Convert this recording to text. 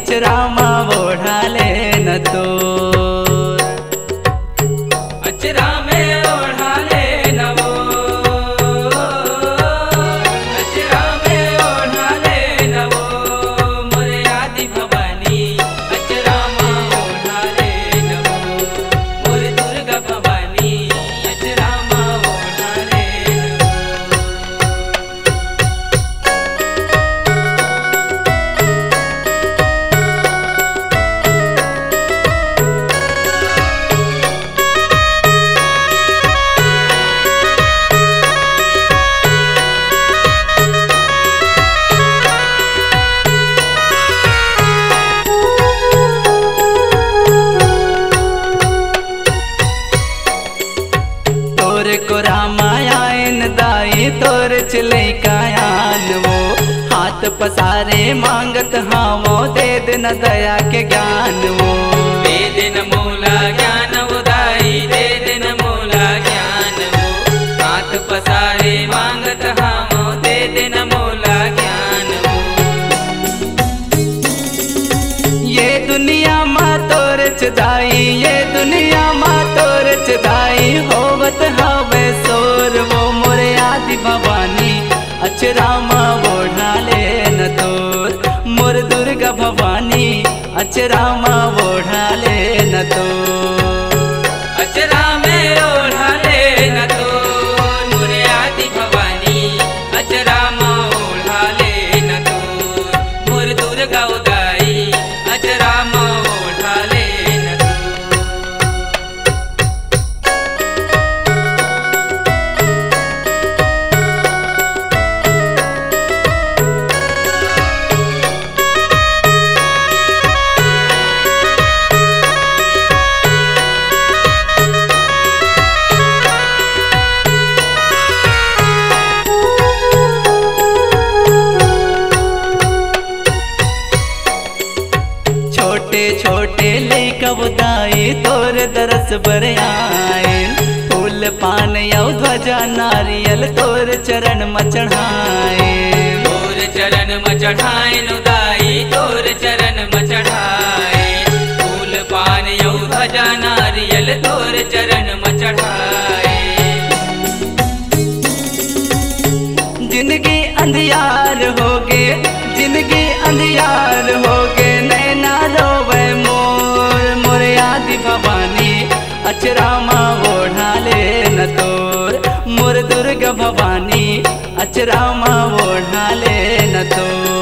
अचरा माँ ओढ़ाले न तो अचरा में ओढ़ाले न वो अचरा में ओढ़ाले न वो मोरे आदि भवानी अचरा माँ ओढ़ाले न वो मोरे दुर्गा भवानी अचरा माँ ओढ़ाले न वो। तोर को रामायण दाई तोर चले कायान वो हाथ पसारे मांगत हावो दे दिन दया के ज्ञान वो दे दिन मूला ज्ञान वो दाई दे दिन मूला ज्ञान वो हाथ पसारे मांगत हावो दे दिन मूला ज्ञान वो। ये दुनिया माँ तोर चदाई ये दुनिया माँ तोर चदाई होवत हवे सोर वो मोरे आदि भवानी अचरा माँ ओढ़ाले न तोर मोर दुर्गा भवानी अचरा माँ ओढ़ाले न तोर अचरा में ओढ़ाले न तोर मोरे आदि भवानी अचरा माँ ओढ़ाले न तोर मोर दुर्गा उदाई अचरा माँ ओढ़ाले न तोर। छोटे छोटे लइका बुदाई तोर दरस बर आए फूल पान यौ ध्वजा नारियल तोर चरण में चढ़ाए तोर चरण में चढ़ाए नुदाई तोर चरण में चढ़ाए फूल पान यौ ध्वजा नारियल तोर चरण में चढ़ाए। जिंदगी अंधियार होगे जिंदगी अंधियार होगे नैना रोवे मोर मोरे आदि भवानी अचरा माँ ओढ़ाले न तोर मोर दुर्गा भवानी अचरा माँ ओढ़ाले न तोर।